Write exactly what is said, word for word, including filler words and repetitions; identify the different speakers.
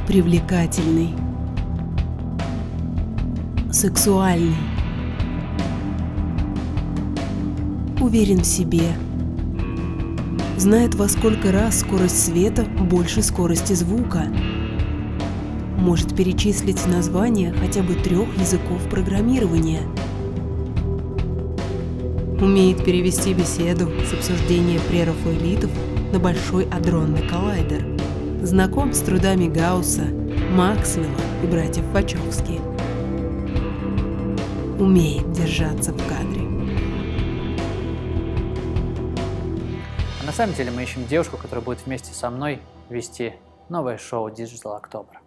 Speaker 1: Привлекательный. Сексуальный. Уверен в себе. Знает, во сколько раз скорость света больше скорости звука. Может перечислить названия хотя бы трех языков программирования. Умеет перевести беседу с обсуждения прерафаэлитов на большой адронный коллайдер. Знаком с трудами Гаусса, Максвелла и братьев Вачовски. Умеет держаться в кадре.
Speaker 2: А на самом деле мы ищем девушку, которая будет вместе со мной вести новое шоу Digital October.